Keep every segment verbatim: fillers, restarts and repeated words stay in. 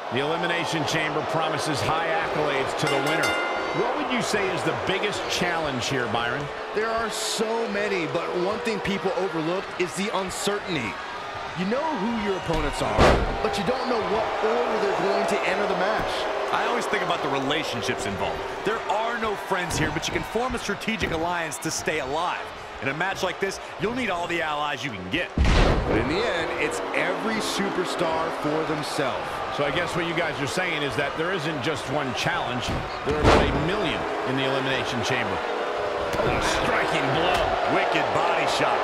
The Elimination Chamber promises high accolades to the winner. What would you say is the biggest challenge here, Byron? There are so many, but one thing people overlook is the uncertainty. You know who your opponents are, but you don't know what order they're going to enter the match. I always think about the relationships involved. There are no friends here, but you can form a strategic alliance to stay alive. In a match like this, you'll need all the allies you can get. But in the end, it's every superstar for themselves. So I guess what you guys are saying is that there isn't just one challenge. There are about a million in the Elimination Chamber. Oh, striking blow. Wicked body shot.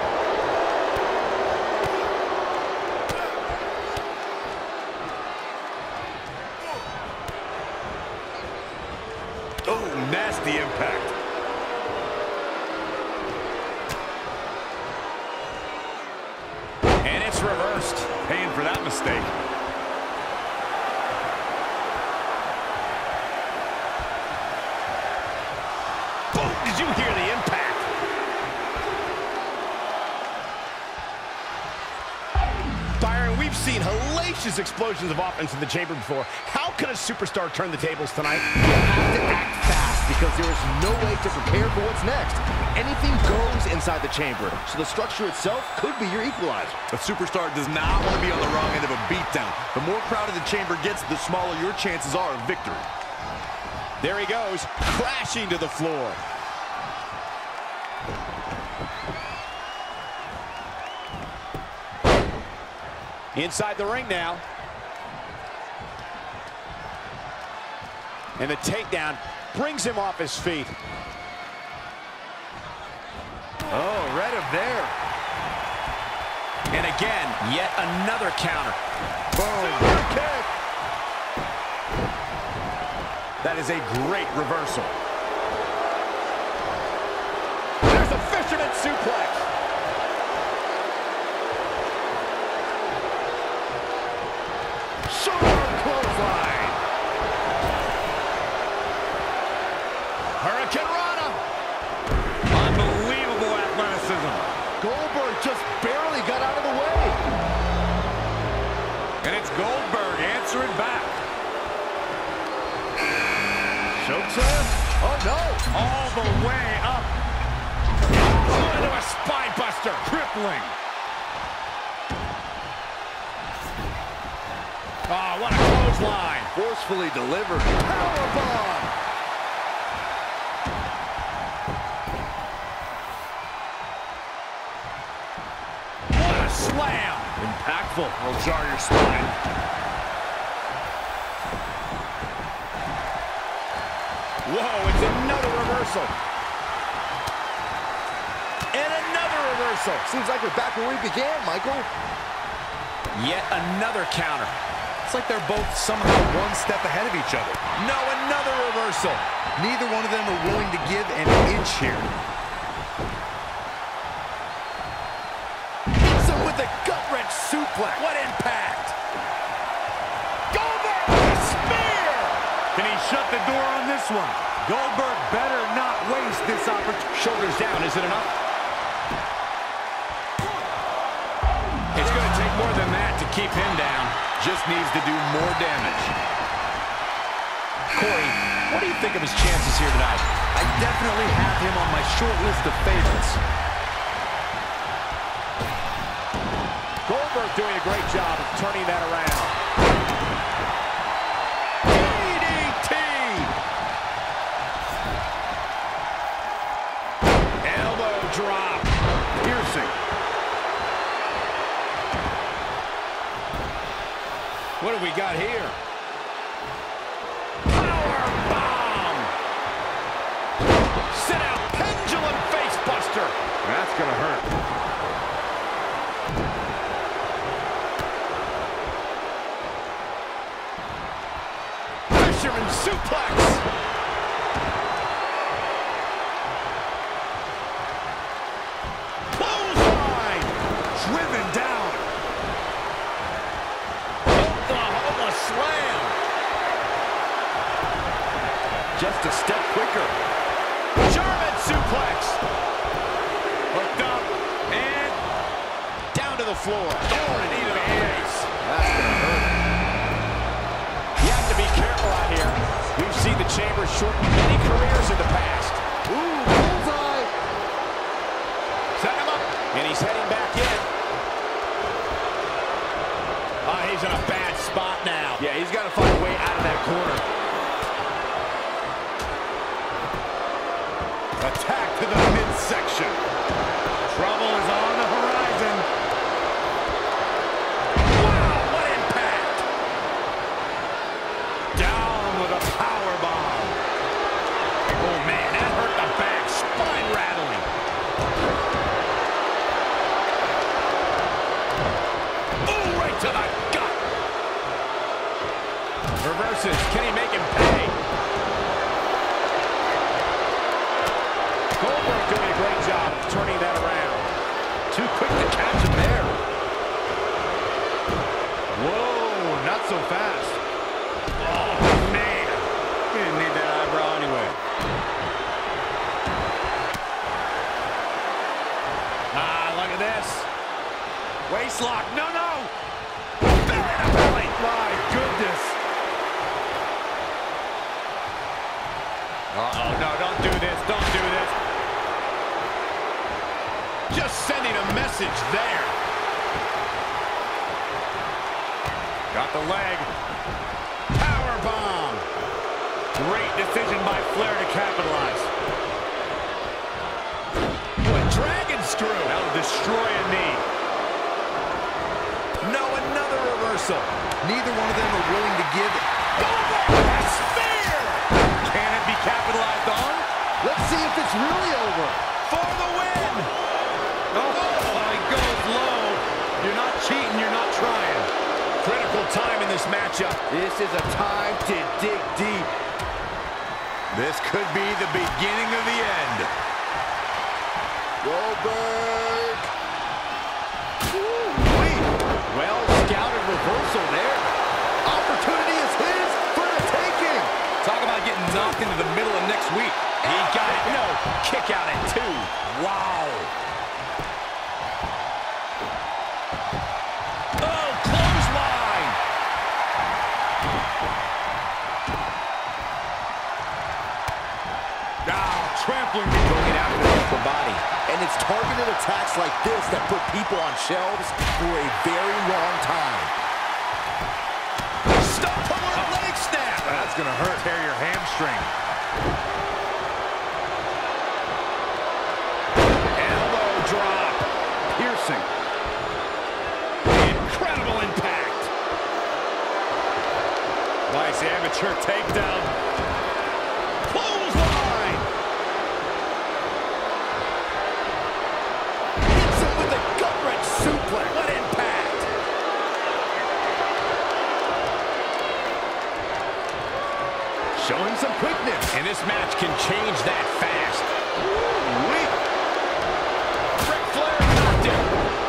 Oh, nasty impact. And it's reversed. Paying for that mistake. Boom! Did you hear the impact? Byron, we've seen hellacious explosions of offense in the chamber before. How can a superstar turn the tables tonight? You have to act fast because there is no way to prepare for what's next. Anything goes inside the chamber, so the structure itself could be your equalizer. A superstar does not want to be on the wrong end of a beatdown. The more crowded the chamber gets, the smaller your chances are of victory. There he goes, crashing to the floor. Inside the ring now. And the takedown brings him off his feet. Oh, read him there. And again, yet another counter. Boom. Super kick. That is a great reversal. There's a fisherman suplex. Sharp clothesline. Hurricane Rana. Unbelievable athleticism. Goldberg just barely got out of the way. And it's Goldberg answering back. Chokeslam? Oh, no. All the way up. Oh, into a spine buster. Crippling. Oh, what a clothesline. Forcefully delivered. Powerbomb. What a slam. Impactful. Will jar your spine. Whoa, it's another reversal. And another reversal. Seems like we're back where we began, Michael. Yet another counter. It's like they're both somehow one step ahead of each other. No, another reversal. Neither one of them are willing to give an inch here. Hits him with a gut-wrench suplex. What impact. Goldberg with a spear. Can he shut the door on this one? Goldberg better not waste this opportunity. Shoulders down, is it enough? It's going to take more than that to keep him down. Just needs to do more damage. Corey, what do you think of his chances here tonight? I definitely have him on my short list of favorites. Goldberg doing a great job of turning that around. D D T! Elbow drop. Piercing. What do we got here? Power bomb! Sit out pendulum face buster. That's gonna hurt. Fisherman suplex. Clothesline. Driven down. Oklahoma slam. Just a step quicker. German suplex. Hooked up and down to the floor. Oh, and knee to the face. That's gonna hurt. spotlight here. We've seen the Chamber shorten many careers in the past. Ooh, bullseye. Set him up, and he's heading back in. Oh, he's in a bad spot now. Yeah, he's got to find a way out of that corner. Attack to the midsection. Trouble is on the horizon. Wow, what impact! Down with a power bomb. Oh, man, that hurt the back. Spine rattling. Oh, right to the gut. Reverses. Can he make him pay? Goldberg doing a great job turning that around. Too quick to catch him there. Whoa, not so fast. Oh, man. He didn't need that eyebrow anyway. Ah, look at this. Waist lock. No, no. Belly to belly. My goodness. Uh-oh, no, don't do this. Don't do this. Just sending a message there. Got the leg. Power bomb. Great decision by Flair to capitalize. What dragon screw. That'll destroy a knee. No, another reversal. Neither one of them are willing to give it. Goldberg, a spear. Can it be capitalized on? Let's see if it's really over. For the win. Oh, he goes low. You're not cheating, you're not trying. Critical time in this matchup. This is a time to dig deep. This could be the beginning of the end. Goldberg. Wait. Well scouted reversal there. Opportunity is his for the taking. Talk about getting knocked into the middle of next week. He got it. No, kick out at two. Wow. Oh, clothesline. Ah, trampling me. Going after the upper body. And it's targeted attacks like this that put people on shelves for a very long time. Stop puller leg snap. That's going to hurt. Tear your hamstring. Elbow drop. Piercing. Incredible impact. Nice amateur takedown. Clothesline. Hits him with a gut-wrench suplex. What impact. Showing some quickness. And this match can change that fast. Wait. Ric Flair knocked him.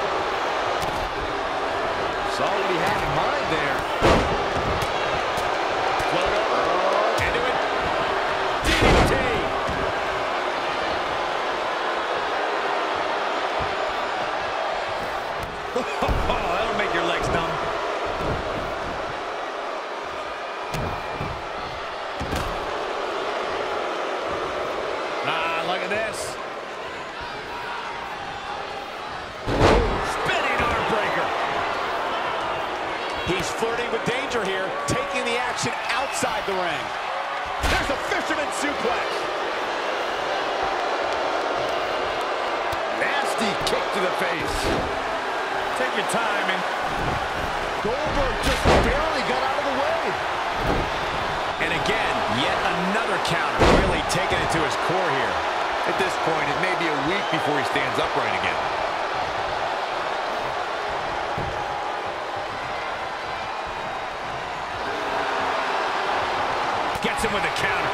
Saw what he had in mind there. Float over. Into it. D D T. Oh, that'll make your legs numb. Ah, look at this. Spinning arm breaker. He's flirting with danger here, taking the action outside the ring. There's a fisherman suplex. Nasty kick to the face. Take your time and Goldberg just barely got out of the way. And again, yet another counter, really taking it to his core here. at this point, it may be a week before he stands upright again. Gets him with a counter.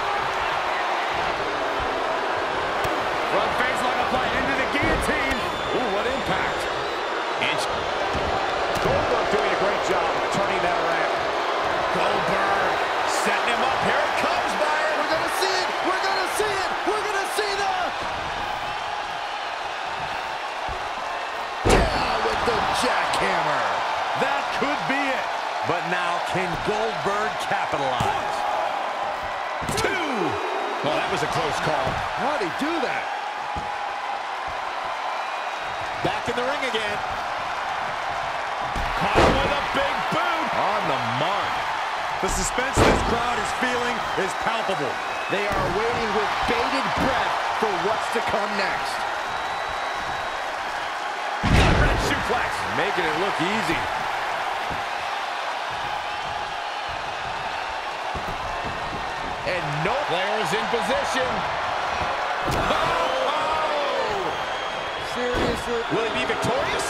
Front face lock applied into the guillotine. Ooh, what impact. And Goldberg doing a great job turning that around. Goldberg setting him up. Here it comes, Byron. We're going to see it. We're going to see it. We're going to see the... Down with the jackhammer. That could be it. But now, can Goldberg capitalize? Two. Well, that was a close call. How'd he do that? Back in the ring again. Caught him with a big boot. On the mark. The suspense this crowd is feeling is palpable. They are waiting with bated breath for what's to come next. Gut-wrench suplex. Making it look easy. And no Players in position. Oh! Seriously? Will he be victorious?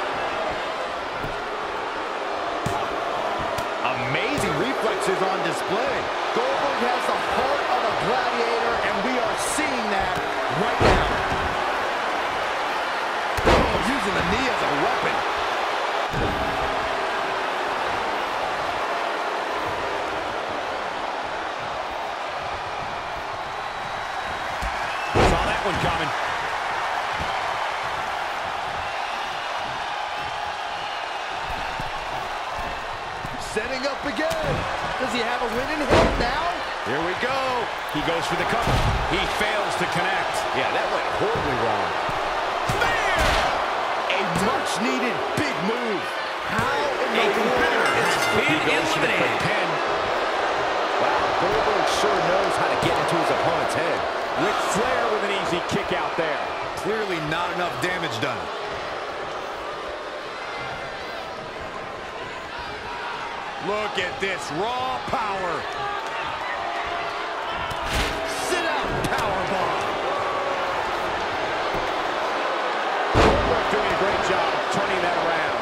Amazing reflexes on display. Goldberg has the heart of a gladiator, and we are seeing that right now. Oh, using the knee as a weapon. Saw that one coming. Setting up again. Does he have a win in hand now? Here we go. He goes for the cover. He fails to connect. Yeah, that went horribly wrong. Spear! A much-needed big move. How in the A competitor world has is been eliminated. Pin. Wow, Goldberg sure knows how to get into his opponent's head. Ric Flair with an easy kick out there. Clearly not enough damage done. Look at this raw power. Sit out, powerbomb. Goldberg doing a great job of turning that around.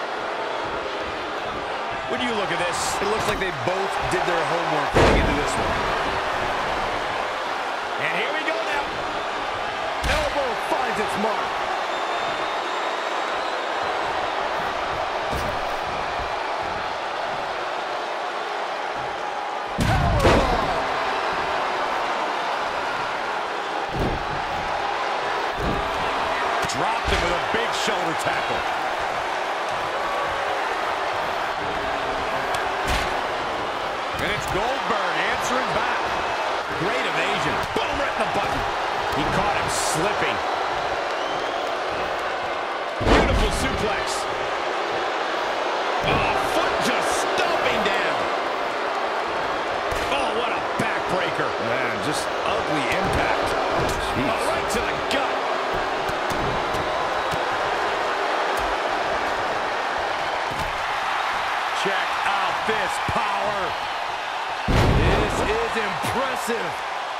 When you look at this, It looks like they both did their homework going into this one. and here we go now. Elbow finds its mark. Dropped him with a big shoulder tackle. And it's Goldberg answering back. Great evasion. Boom, right in the button. He caught him slipping. Beautiful suplex. Oh, foot just stomping down. Oh, what a backbreaker. Man, just ugly impact. Jeez. Oh, right to the gut. Check out this power. This is impressive.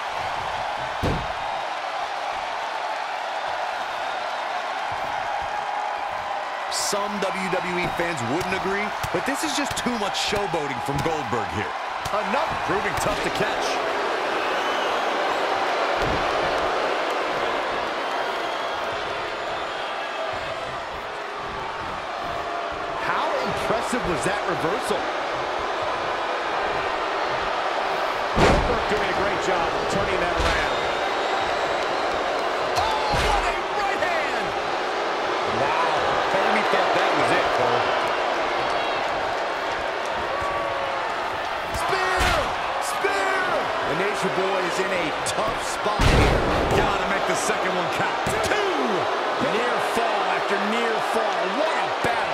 Some W W E fans wouldn't agree, but this is just too much showboating from Goldberg here. Enough. Proving tough to catch. How impressive was that reversal? Goldberg doing a great job of turning that around. Oh, what a right hand! Wow. Part of me thought that was it, Cole. Spear! Spear! The Nature Boy is in a tough spot here. Gotta make the second one count. Two! Near fall after near fall. What a battle.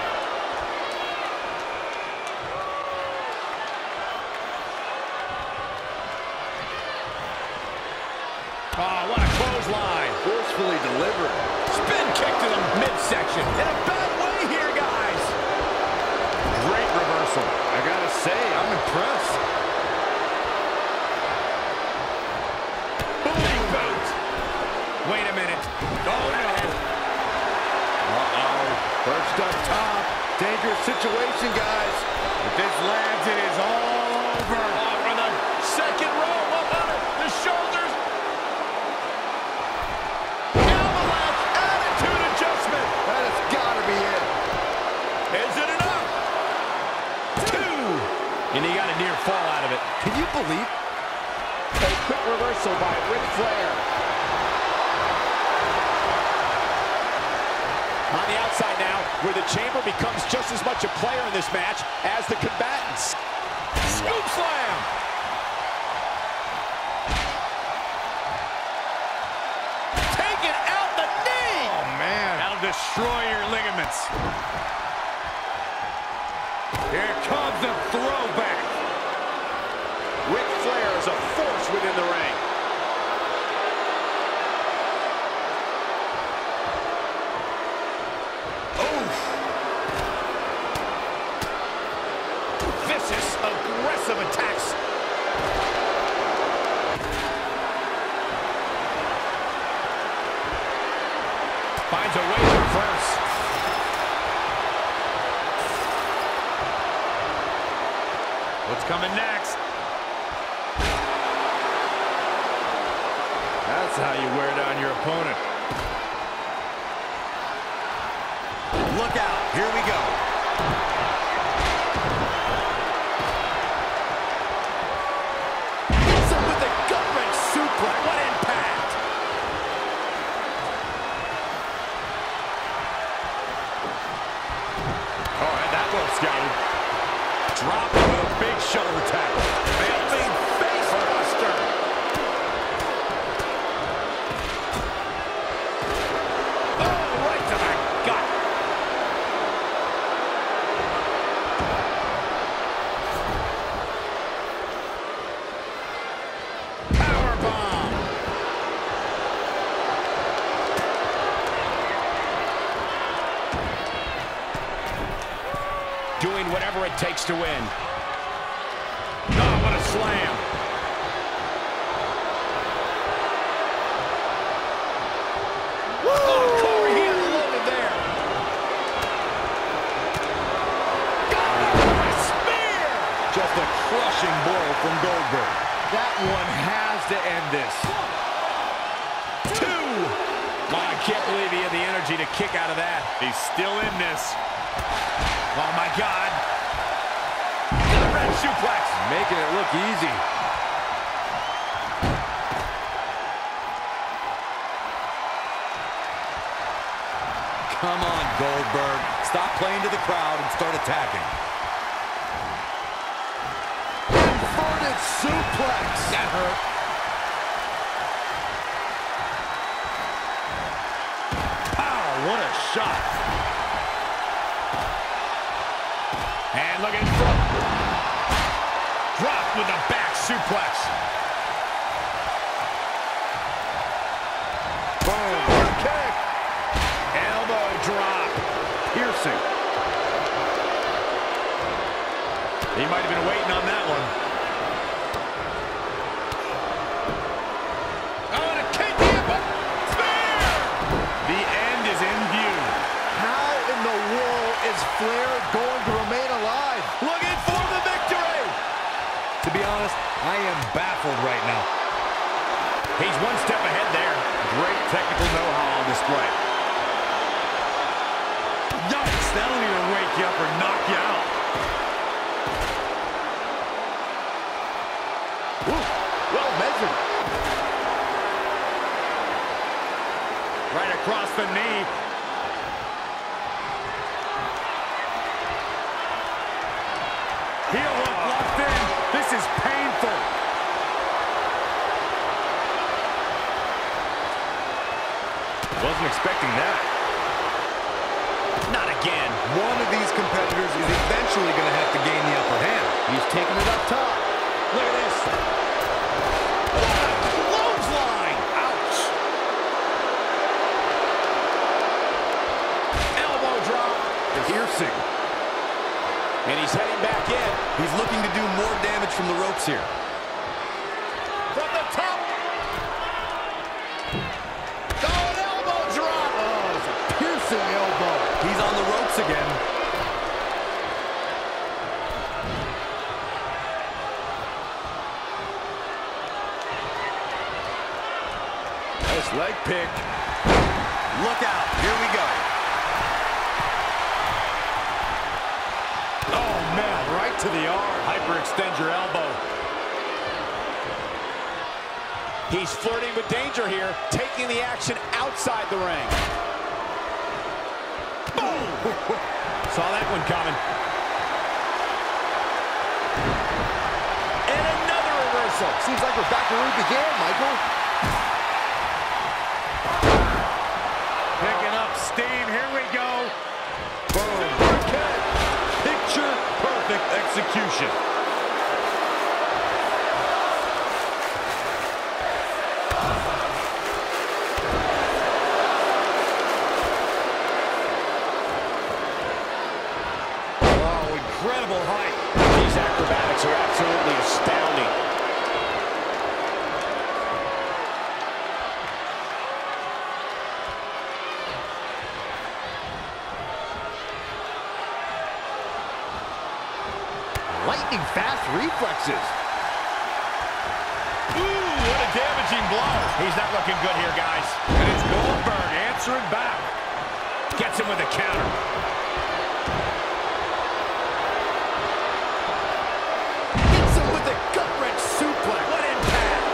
Oh, what a clothesline. Forcefully delivered. Spin kick to the midsection. In a bad way here, guys. Great reversal. I gotta say, I'm impressed. Big boot. Wait a minute. Oh, no. Uh-oh. First up top. Dangerous situation, guys. If this lands, it is all over. Oh, from the second row. Up on it. The shoulders. Avalanche attitude adjustment. That has gotta be it. Is it enough? Two. And he got a near fall out of it. Can you believe? A quick reversal by Ric Flair. On the outside now, where the Chamber becomes just as much a player in this match as the combatants. Scoop slam! destroy your ligaments. Here comes the throwback. Ric Flair is a force within the ring. Vicious, aggressive attacks. Finds a way to reverse. What's coming next? That's how you wear down your opponent. Look out. Here we go. Some with the gut-wrench suplex. What impact! All right, that well scouted. Drop with a big shoulder tackle. Big face buster. Oh, right to the gut. Powerbomb. Doing whatever it takes to win. Oh, what a slam. Oh, Corey, he unloaded there. Got him with a spear. Just a crushing blow from Goldberg. That one has to end this. Two. Oh, I can't believe he had the energy to kick out of that. He's still in this. Oh, my God. The red suplex. Making it look easy. Come on, Goldberg. Stop playing to the crowd and start attacking. Inverted suplex. That hurt. Pow, what a shot. And look at it from. Drop with a back suplex. Boom. Kick. Elbow drop. Piercing. He might have been waiting on that one. Oh, and a kick in, but spear. The end is in view. How in the world is Flair going to remain alive? Looking for the victory. To be honest, I am baffled right now. He's one step ahead there. Great technical know-how on display. Yikes, that'll either wake you up or knock you out. Ooh, well measured. Right across the knee. Heel hook locked in. This is painful. Wasn't expecting that. Not again. One of these competitors is eventually going to have to gain the upper hand. He's taking it up top. Look at this. What a clothesline. Ouch. Elbow drop. Piercing. And he's heading back in. He's looking to do more damage from the ropes here. From the top. Oh, an elbow drop. Oh, it's a piercing elbow. He's on the ropes again. Nice leg pick. Look out. Here we go. Oh, man, right to the arm. Hyperextend your elbow. He's flirting with danger here, taking the action outside the ring. Boom! Saw that one coming. And another reversal. Seems like we're back where we began, Michael. Picking up steam. Here we submission. Oh, incredible height. These acrobatics are absolutely astounding. Lightning fast reflexes. Ooh, what a damaging blow. He's not looking good here, guys. And it's Goldberg answering back. Gets him with a counter. Hits him with a gut-wrench suplex. What impact.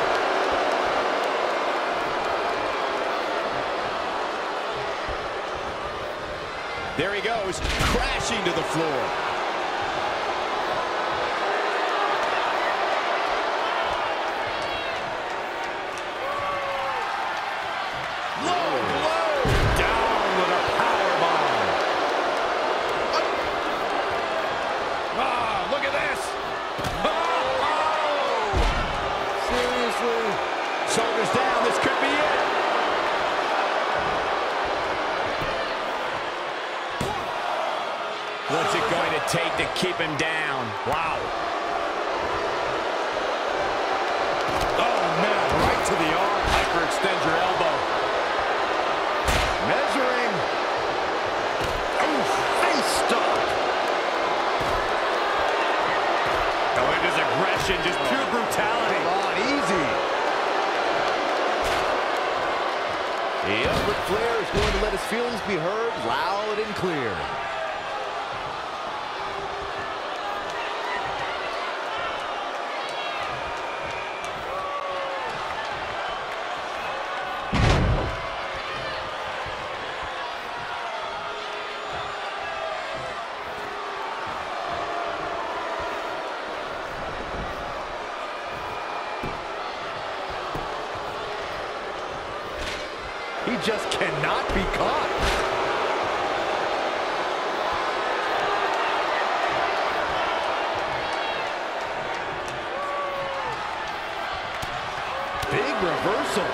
There he goes, crashing to the floor. Shoulders down, this could be it. What's it going to take to keep him down? Wow. Oh, man, right to the arm. Hyperextend your elbow. Measuring. Oh, face stop. Oh, it is aggression, just pure brutality. Come on, easy. Yep, Ric Flair is going to let his feelings be heard loud and clear. He just cannot be caught. Big reversal.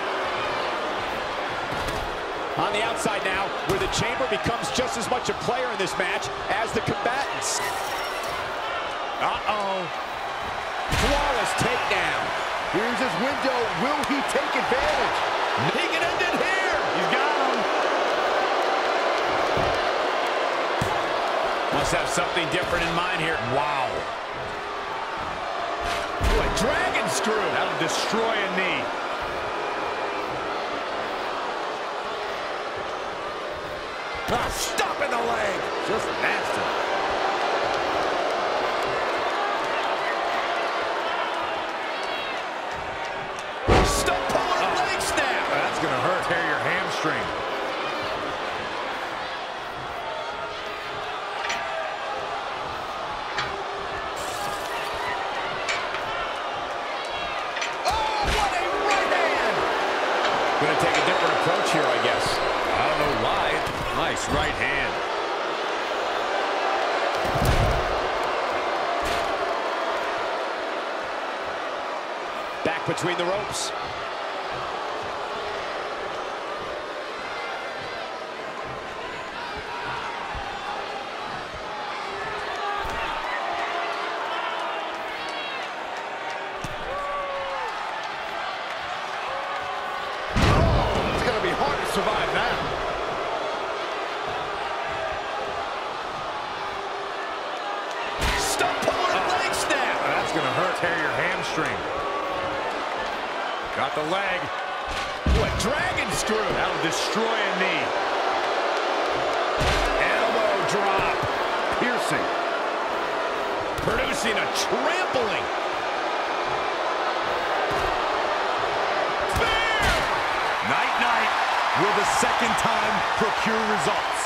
On the outside now, where the Chamber becomes just as much a player in this match as the combatants. Uh-oh. Flawless takedown. Here's his window. Will he take advantage? He can end it here. He's got him. Must have something different in mind here. Wow. Ooh, a dragon screw. That'll destroy a knee. Ah, stop in the leg. Just nasty. Gonna hurt. Tear your hamstring. Oh, what a right hand! Gonna take a different approach here, I guess. I don't know why. Nice right hand. Back between the ropes. Survive that. Stop pulling oh. leg snap. That's gonna hurt. Tear your hamstring. Got the leg. What dragon screw? That'll destroy a knee. Elbow drop. Piercing. Producing a trampling. Spear. Night night. Will the second time procure results?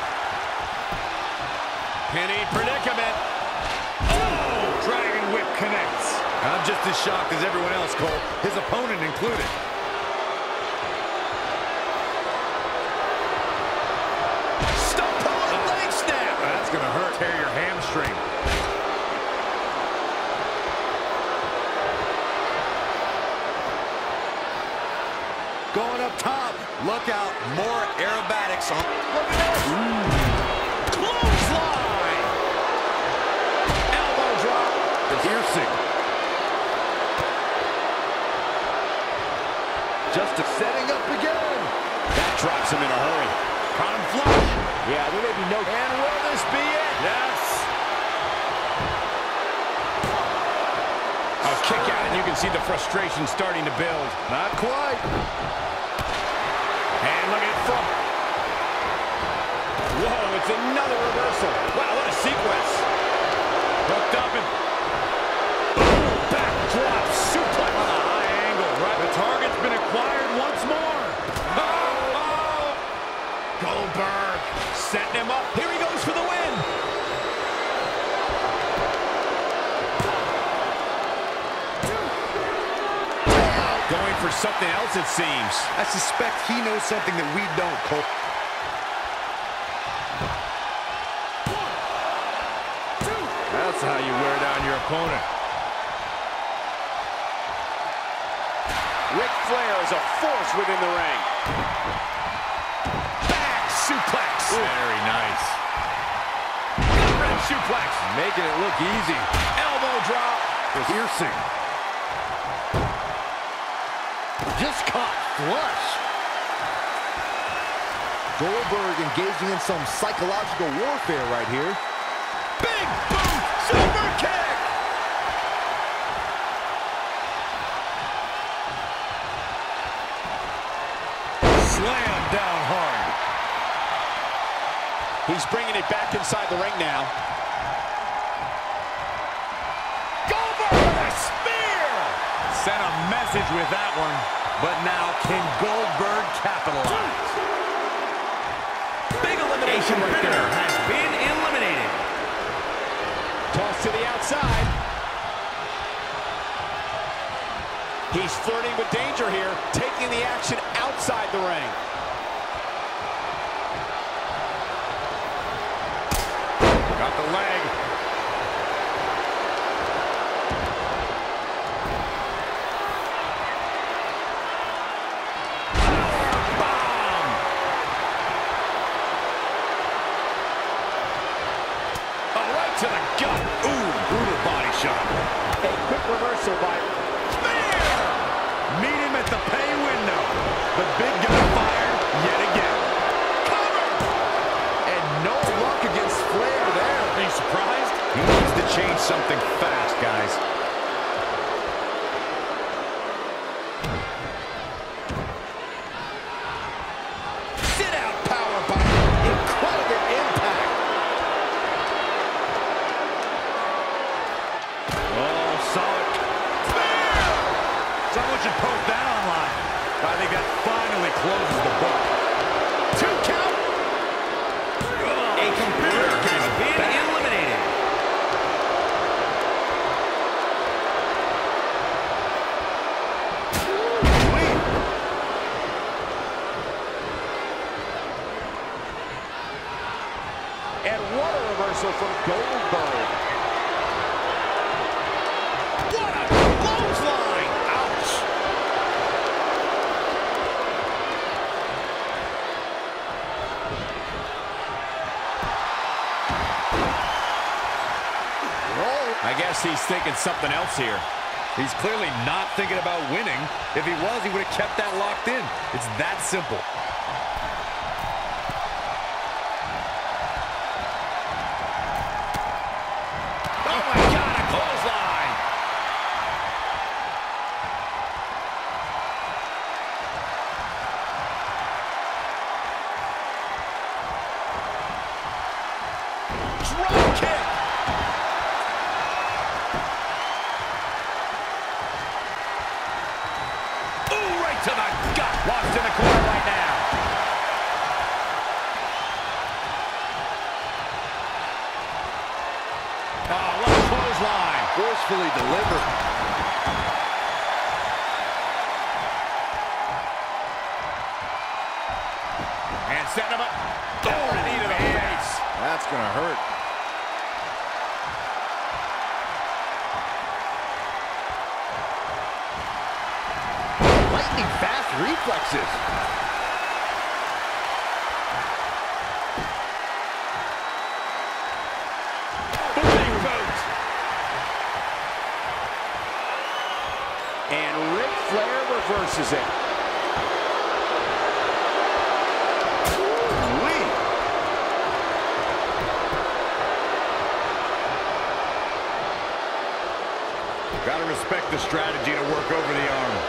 Penny predicament. Oh! Dragon whip connects. I'm just as shocked as everyone else, Cole. His opponent included. Stop pulling leg snap. That's gonna hurt. Tear your hamstring. Look out, more aerobatics on. Look at this. Clothesline. Elbow drop. Piercing. Just setting up again. That drops him in a hurry. Caught him flush. Yeah, there may be no... And will this be it? Yes. A kick out, and you can see the frustration starting to build. Not quite. And look at it from... Whoa, it's another reversal. Wow, what a sequence. Hooked up and... Boom, back drop, suplex on a high angle. Right, the target's been acquired once more. Oh, oh. Goldberg setting him up. Here he goes for the win. Going for something else, it seems. I suspect he knows something that we don't, Cole. That's how you wear down your opponent. Ric Flair is a force within the ring. Back suplex. Ooh. Very nice. Red suplex. Making it look easy. Elbow drop. Piercing. Just caught flush. Goldberg engaging in some psychological warfare right here. Big boot. Super kick. Slam down hard. He's bringing it back inside the ring now. Goldberg with a spear. Sent a message with that one. But now, can Goldberg capitalize? Big elimination right there. Has been eliminated. Toss to the outside. He's flirting with danger here, taking the action outside the ring. Got the leg. To the gut. Ooh, brutal body shot. A quick reversal by Spear. Meet him at the pay window. The big guy fired yet again. Cover. And no luck against Flair there. Are you surprised? He needs to change something fast, guys. Sit out power bomb. Incredible impact. Solid. Someone should post that online. I think that finally closes the book. Two count. A competitor has been eliminated. And what a reversal from Goldberg. What a clothesline! Ouch! I guess he's thinking something else here. He's clearly not thinking about winning. If he was, he would have kept that locked in. It's that simple. Oh my God, a clothesline! Drop kick! Ooh, right to the gut! Lost in the corner right now. Oh, what a clothesline! Forcefully delivered. And setting him up. Oh, a knee to the face. That's gonna hurt. Lightning fast reflexes. Flair reverses it. Ooh-wee. Gotta respect the strategy to work over the arm.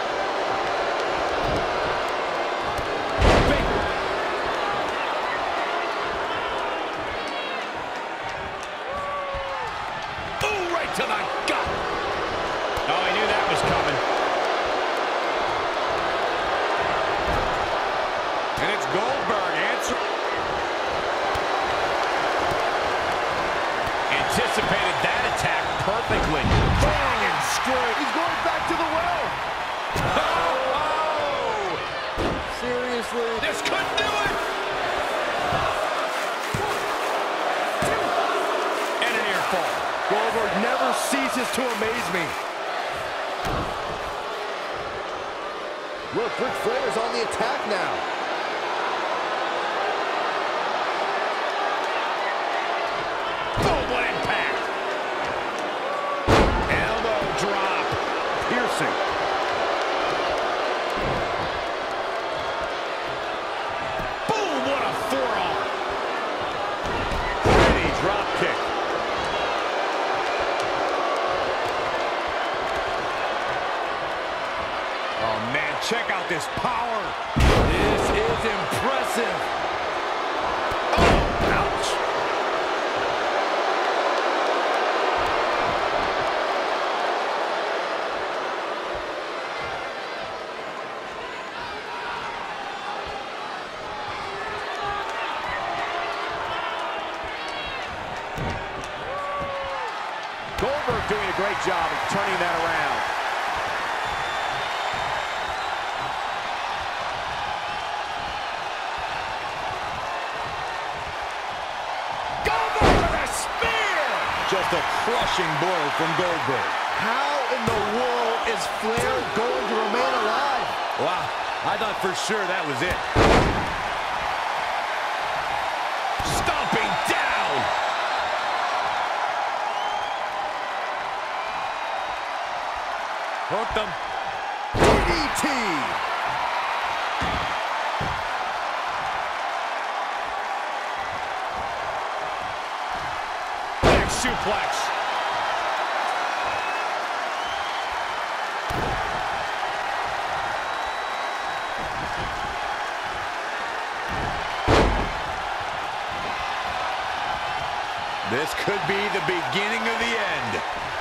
Ooh, right to the gut. Oh, I knew that was coming. And it's Goldberg answering. Anticipated that attack perfectly. Bang and straight. He's going back to the well. Oh! Seriously. This could do it. And an ear fall. Goldberg never ceases to amaze me. Look, Ric Flair is on the attack now. Oh, what impact! Elbow drop. Piercing. Boom, what a forearm. Pretty drop kick. Oh, man, check out this power. This is impressive. Oh, ouch. Goldberg doing a great job of turning that around. Goldberg with a spear! Just a crushing blow from Goldberg. How in the world is Flair going to remain alive? Wow, I thought for sure that was it. Stomping down! Hooked him. D D T. Big suplex. This could be the beginning of the end.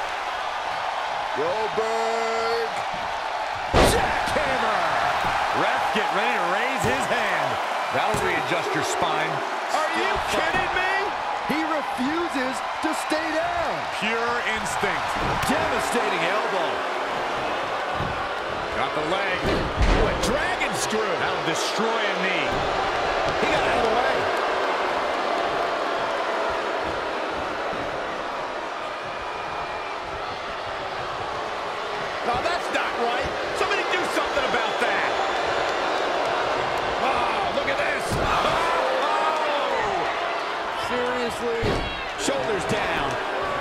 Goldberg. Jackhammer! Ref, get ready to raise his hand. That'll readjust your spine. Are you kidding me? He refuses to stay down. Pure instinct. Devastating elbow. Got the leg. Ooh, a dragon screw. That'll destroy a knee. He got out of the way. No, that's not right. Somebody do something about that. Oh, look at this. Oh! Seriously. Shoulders down.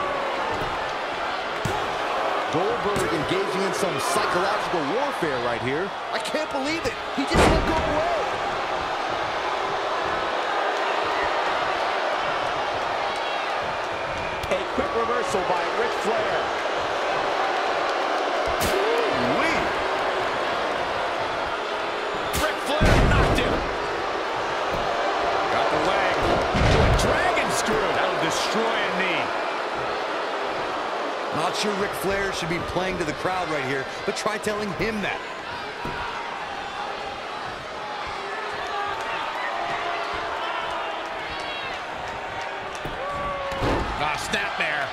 Goldberg engaging in some psychological warfare right here. I can't believe it. He just won't go away. A quick reversal by Ric Flair. Ooh-wee. Ric Flair knocked him. Got the leg. To a dragon screw. That'll destroy a knee. Not sure Ric Flair should be playing to the crowd right here, but try telling him that. Ah, snapmare.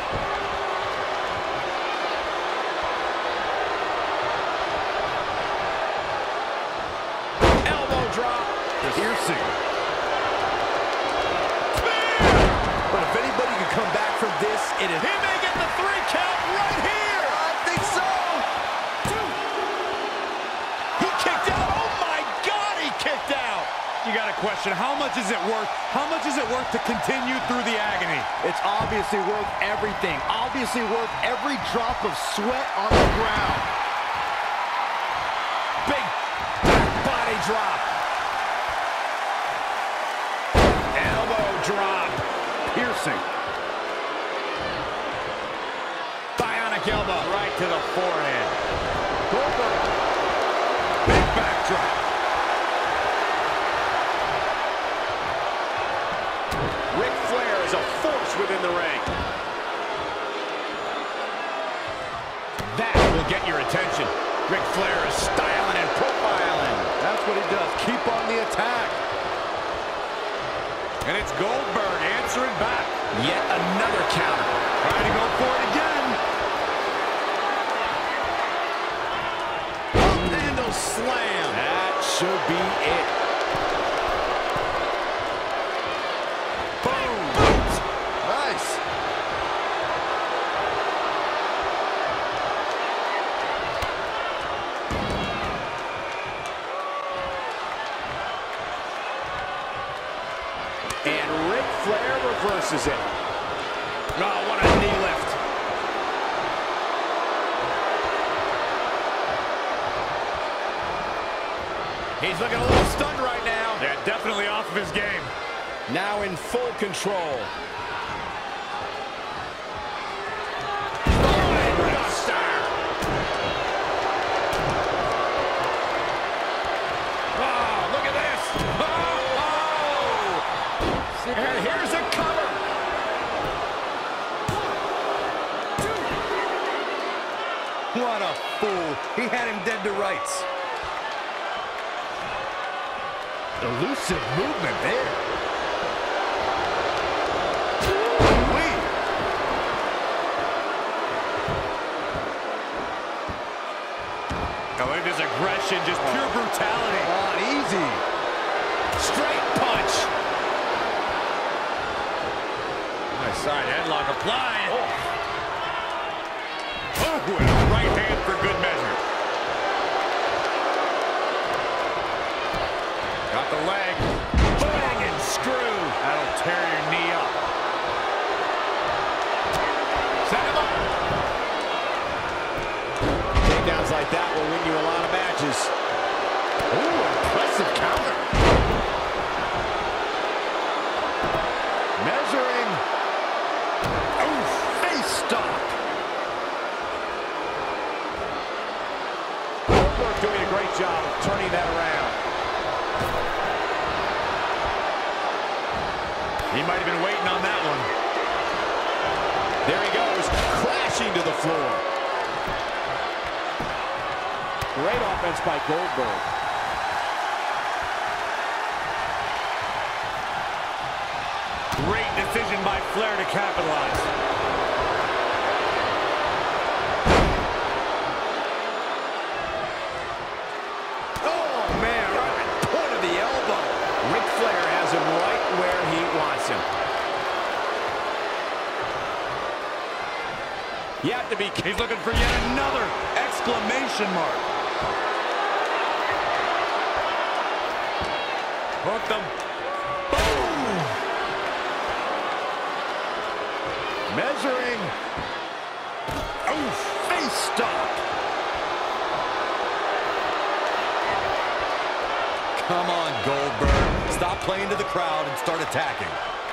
Elbow drop. Piercing. Spear! But if anybody can come back from this, it is... He may get the three count right here. I think so. He kicked out. Oh, my God, he kicked out. You got to question, how much is it worth? How much is it worth to continue through the agony? It's obviously worth everything. Obviously worth every drop of sweat on the ground. drop. Elbow drop. Piercing. Bionic elbow. Right to the forehead. Goldberg. Big backdrop. Ric Flair is a force within the ring. That will get your attention. Ric Flair is styling and profiling. That's what he does. Keep on the attack. And it's Goldberg answering back. Yet another counter. Trying to go for it again. Up handle slam. That should be it. Boom. Nice. And Ric Flair reverses it. Oh, what a knee lift. He's looking a little stunned right now. Yeah, definitely off of his game. Now in full control. And here's a cover. What a fool. He had him dead to rights. Elusive movement there. Wait. Oh, look at his aggression, just pure brutality. Come on, easy. Straight punch. Nice side headlock applied. Oh, oh and a right hand for good measure. Got the leg. Bang and screw. That'll tear your knee up. Set him up. Takedowns like that will win you a lot of matches. Ooh, impressive counter. Measuring. Oh, face stop. Goldberg doing a great job of turning that around. He might have been waiting on that one. There he goes, crashing to the floor. Great offense by Goldberg. Great decision by Flair to capitalize. Oh, man, right at the point of the elbow. Ric Flair has him right where he wants him. You have to be... He's looking for yet another exclamation mark. Hooked him. Boom! Measuring. Oh, face stop. Come on, Goldberg. Stop playing to the crowd and start attacking.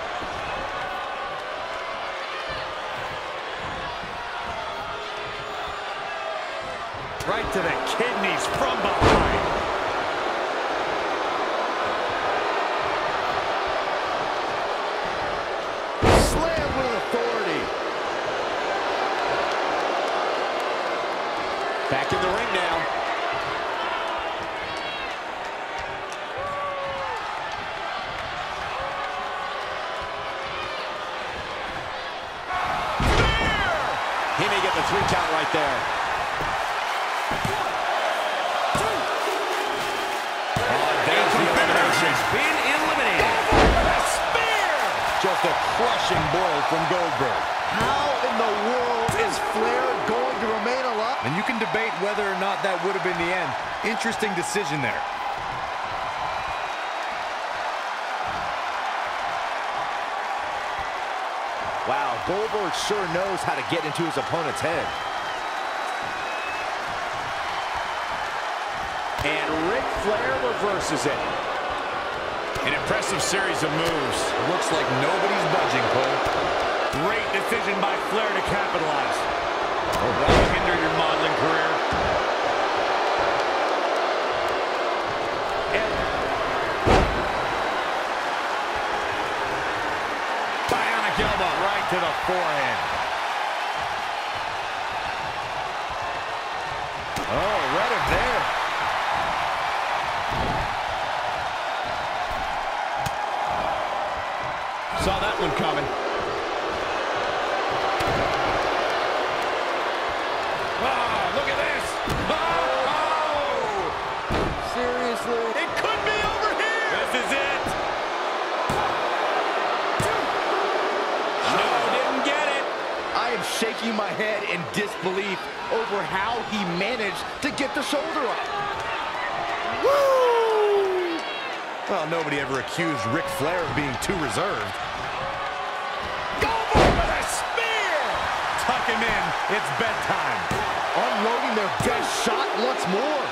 Right to the kidneys from behind. Slam with authority. Back in the ring now. He may get the three count right there. Being eliminated. A spear! Just a crushing blow from Goldberg. How in the world is Flair going to remain alive? And you can debate whether or not that would have been the end. Interesting decision there. Wow, Goldberg sure knows how to get into his opponent's head. And Ric Flair reverses it. An impressive series of moves. Looks like nobody's budging, Cole. Great decision by Flair to capitalize. Oh, that'll hinder your modeling career. And bionic elbow right to the forehead. Oh, right up there. Saw that one coming. Oh, look at this. Oh, oh. Seriously? It could be over here. This is it. No, didn't get it. I am shaking my head in disbelief over how he managed to get the shoulder up. Woo! Well, nobody ever accused Ric Flair of being too reserved. Tuck him in. It's bedtime. Unloading their best shot once more.